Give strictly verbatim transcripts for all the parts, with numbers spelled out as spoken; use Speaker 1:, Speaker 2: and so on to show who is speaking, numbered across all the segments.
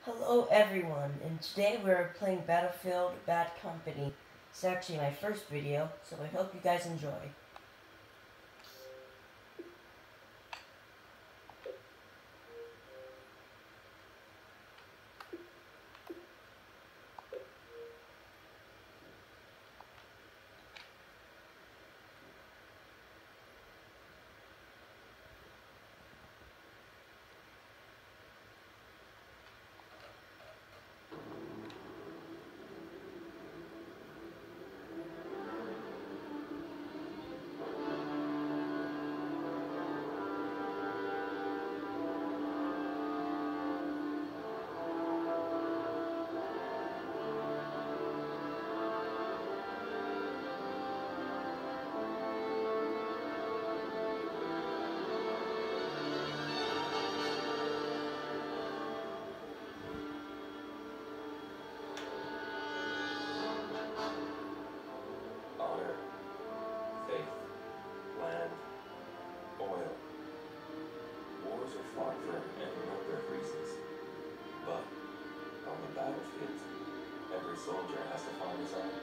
Speaker 1: Hello everyone, and today we're playing Battlefield Bad Company. It's actually my first video, so I hope you guys enjoy.
Speaker 2: Honor, faith, land, oil. Wars are fought for any number of reasons. But on the battlefield, every soldier has to find his own.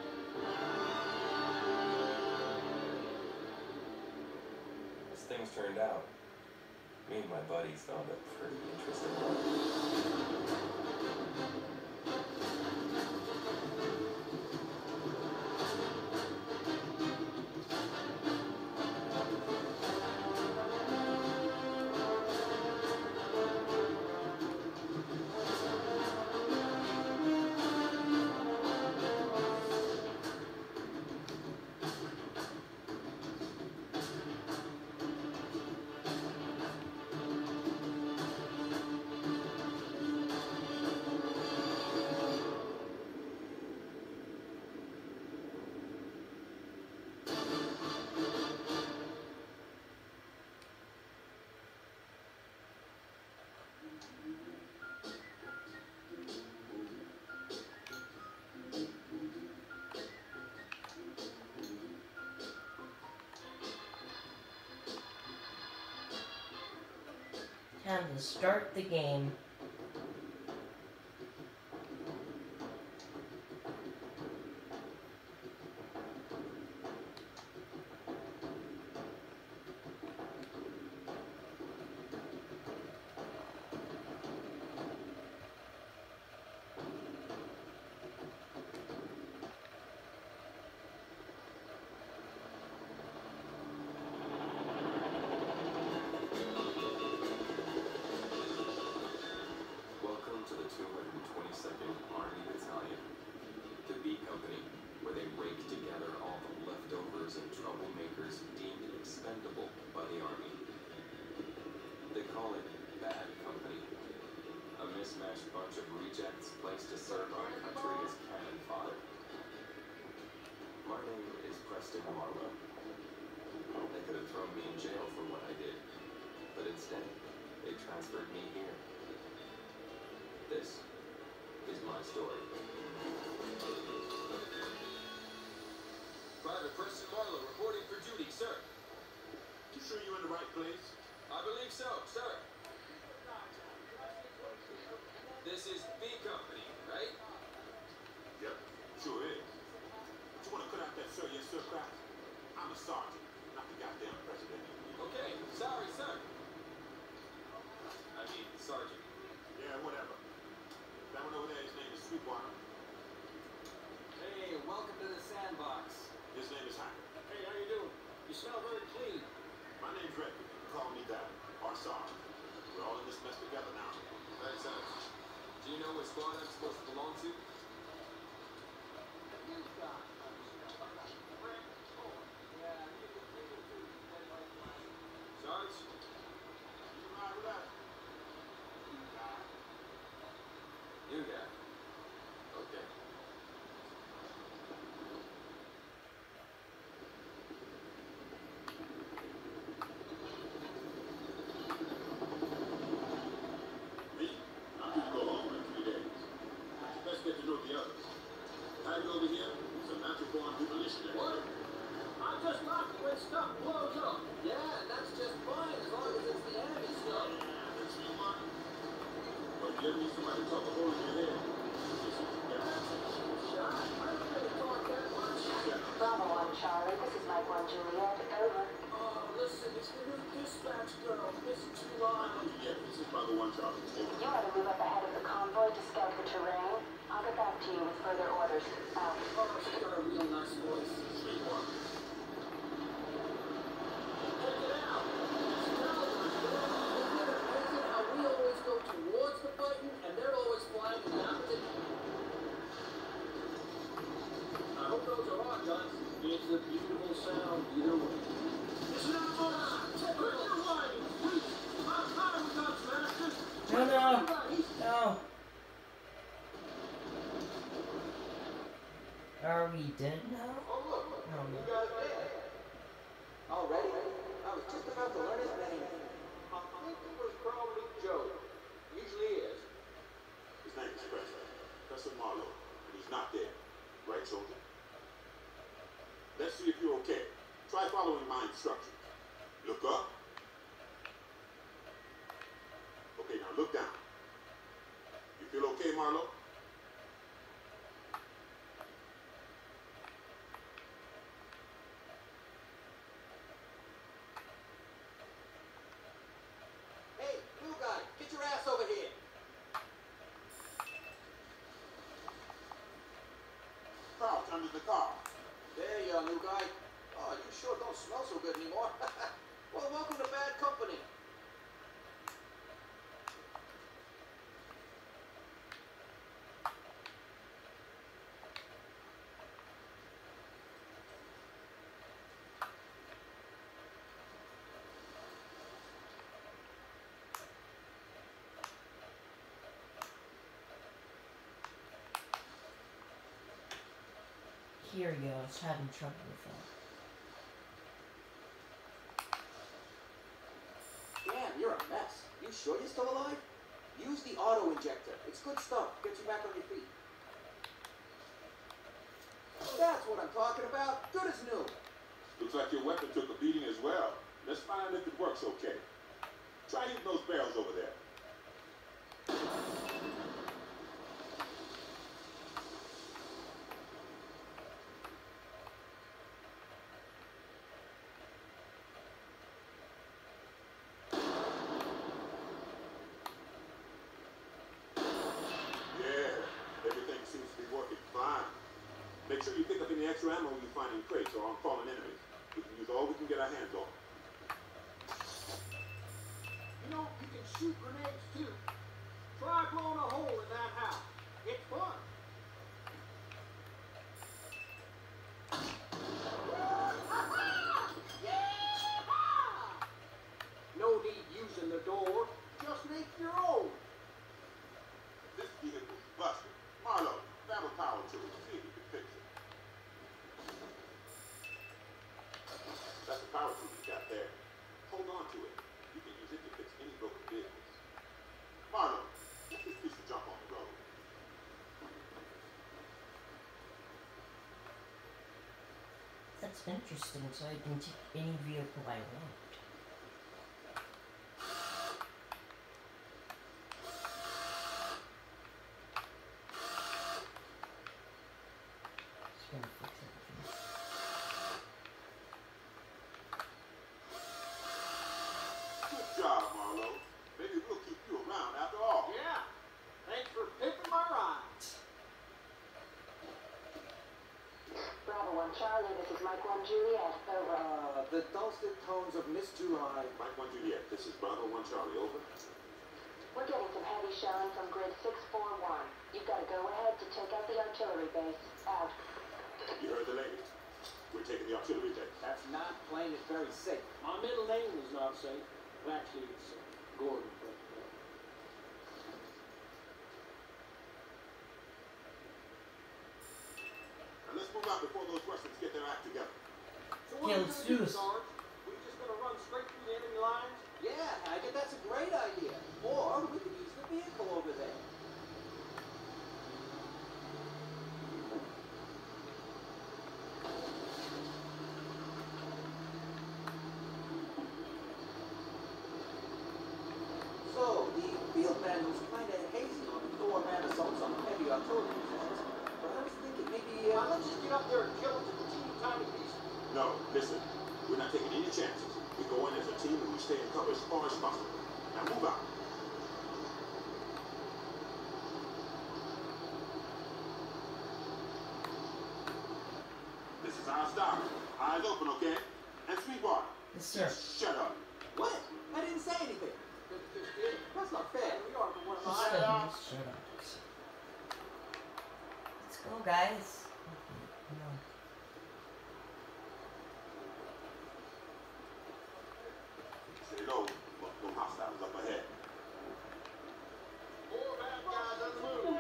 Speaker 2: As things turned out, me and my buddies found a pretty interesting life.
Speaker 1: Time to start the game.
Speaker 2: To the two hundred twenty-second Army Battalion, the B Company, where they rake together all the leftovers and troublemakers deemed expendable by the Army. They call it Bad Company, a mismatched bunch of rejects placed to serve our country as cannon fodder. My name is Preston Marlowe. They could have thrown me in jail for what I did, but instead, they transferred me here. This is my story.
Speaker 3: Private Preston Marlowe reporting for duty, sir.
Speaker 4: You sure you're in the right place?
Speaker 3: I believe so, sir. This is B Company, right?
Speaker 4: Yep, sure is. But you want to cut out that sir, yes sir crap? I'm a sergeant, not the goddamn president.
Speaker 3: Okay, sorry, sir. I mean, sergeant.
Speaker 4: Yeah, whatever. That one over there, his name is Sweetwater.
Speaker 3: Hey, welcome to the sandbox.
Speaker 4: His name is Hank.
Speaker 3: Hey, how you doing? You smell very clean.
Speaker 4: My name's Red. Call me Dad, our sergeant. We're all in this mess together now.
Speaker 3: Thanks, sir. Do you know what squad I'm supposed to belong to? Sarge?
Speaker 4: You ride with us? You guy.
Speaker 2: New guy. Okay.
Speaker 4: Me? I'm gonna go home in three days. Let's get to know the others. Patty over here is a Get me somebody to talk a hole in your head.
Speaker 5: Bravo one Charlie, this is Mike one Juliet, over.
Speaker 3: Uh, listen, it's the new dispatch girl, Miss July.
Speaker 4: Yeah, this is Bravo one Charlie. Over.
Speaker 5: You are to move up ahead of the convoy to scout the terrain. I'll get back to you with further orders. Out.
Speaker 3: Oh, she's got a real nice voice.
Speaker 4: Sweet one.
Speaker 3: Check it out. It's Calvin. Isn't it amazing how we always go towards the fighting and they're always flying in the opposite? I hope those are on, guys. It's a beautiful sound either way. It's not on. Check it out. I'm tired of guns, masters.
Speaker 1: No, no, no. Are we dead now?
Speaker 3: Oh, look, look.
Speaker 1: No,
Speaker 3: You
Speaker 1: no.
Speaker 3: guys did. Already? I was just about to learn his name. I think it was probably Joe. Usually is.
Speaker 4: His name is Presley. Professor Marlowe. And he's not dead. Right, soldier? Let's see if you're okay. Try following my instructions. Look up. Okay, now look down. You feel okay, Marlowe?
Speaker 3: Hey, new guy, get your ass over here.
Speaker 4: Carl, turn to the car.
Speaker 3: There you are, new guy. Oh, you sure don't smell so good anymore. Well, welcome to bad company.
Speaker 1: Here he goes, having trouble with that.
Speaker 3: Damn, you're a mess. You sure you're still alive? Use the auto injector. It's good stuff. Gets you back on your feet. That's what I'm talking about. Good as new.
Speaker 4: Looks like your weapon took a beating as well. Let's find if it works okay. Try hitting those barrels over there. Make sure you pick up any extra ammo you find in crates or on fallen enemies. We can use all we can get our hands on.
Speaker 3: You know, you can shoot grenades too. Try blowing a hole in that house. It's fun. No need using the door. Just make your own.
Speaker 4: This vehicle's busted. Marlowe, grab a power tool and see if you can fix it. That's the power tool you got there. Hold on to it. You can use it to fix any broken vehicles. Marlowe, get this piece of junk on the road.
Speaker 1: That's interesting, so I can take any vehicle I want. Just gonna fix everything.
Speaker 4: Good job, Marlowe. Maybe we'll keep you around after all.
Speaker 3: Yeah. Thanks for picking my ride.
Speaker 5: Bravo one Charlie, this is Mike one Juliet, over.
Speaker 3: Uh, the dulcet tones of Miss July.
Speaker 4: Mike one Juliet, this is Bravo one Charlie, over.
Speaker 5: We're getting some heavy shelling from grid six four one. You've got to go ahead to take out the artillery base. Out.
Speaker 4: You heard the lady. We're taking the artillery deck.
Speaker 3: That's not playing it very safe. My middle name is not safe. Well, actually, it's uh, Gordon. But, uh,
Speaker 4: Now let's move out before those Russians get their act together.
Speaker 3: so what
Speaker 1: Yeah,
Speaker 3: are we
Speaker 1: let's
Speaker 3: gonna
Speaker 1: do
Speaker 3: do,
Speaker 1: this.
Speaker 3: Sarge? We just gonna run straight through the enemy lines? Yeah, Hackett, that's a great idea. Or we could use the vehicle over there. So, the field manual's kind of hazy told you guys. But I was thinking maybe, uh, let's just get up there and kill them to continue tiny pieces.
Speaker 4: No, listen. We're not taking any chances. We go in as a team and we stay in cover as far as possible. Now move out. This is our stop. Eyes open, okay? And Sweetwater.
Speaker 1: Yes, sir.
Speaker 4: Shut up.
Speaker 3: What? I didn't say anything. That's not fair. We are the one
Speaker 1: Just
Speaker 3: line.
Speaker 1: shut up. Just shut up. Let's go, guys. No.
Speaker 4: Say low, but no hostiles up ahead.
Speaker 3: Four bad guys on the move.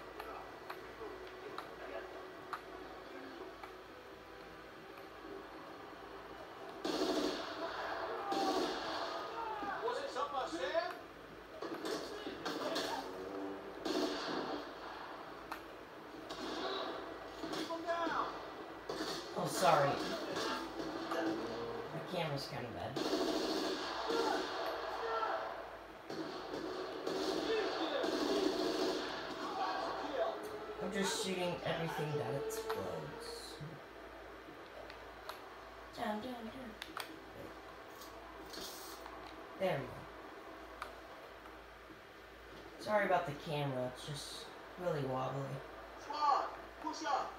Speaker 3: Was it something I said? Keep them down.
Speaker 1: Oh, sorry. My camera's kind of bad. I'm just shooting everything that explodes. Down, down, down. There we go. Sorry about the camera, it's just really wobbly.
Speaker 4: Squad, push up.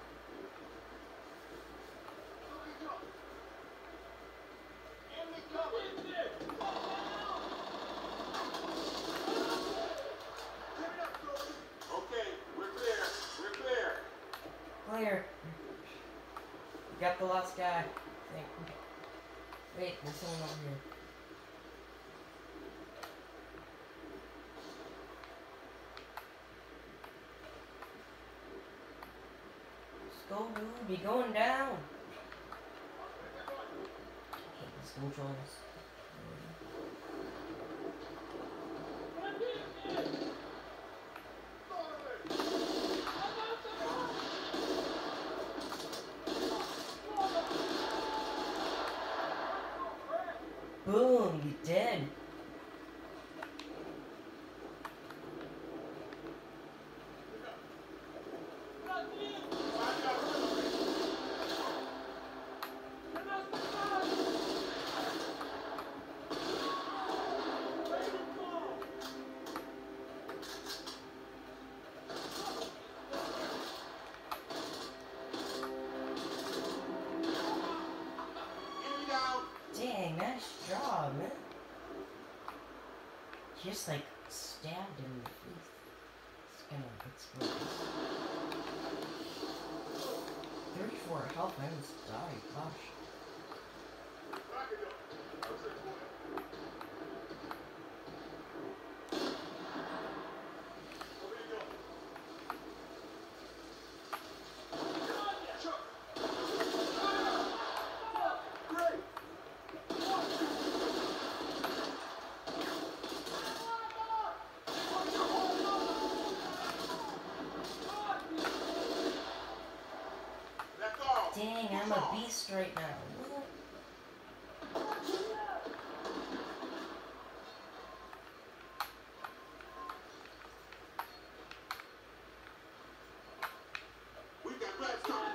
Speaker 3: Enemy cover.
Speaker 4: Okay, we're clear. We're clear.
Speaker 1: Clear. We got the last guy. I think. Wait, there's someone over here. Let's go, dude. Be going down. I hate these controls. Boom, you did.
Speaker 4: Enemy down.
Speaker 1: Dang, nice job, man. Just like stabbed him in the face. It's gonna explode. thirty-four health, I almost died, gosh.
Speaker 4: That's all.
Speaker 1: Dang, I'm a beast right now.
Speaker 4: We've got Gladstone.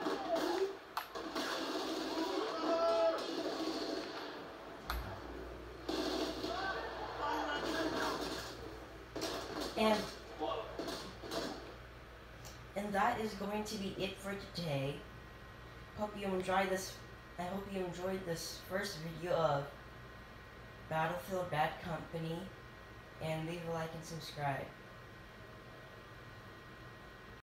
Speaker 1: And and that is going to be it for today. Hope you enjoyed this. I hope you enjoyed this first video of Battlefield Bad Company, and leave a like and subscribe.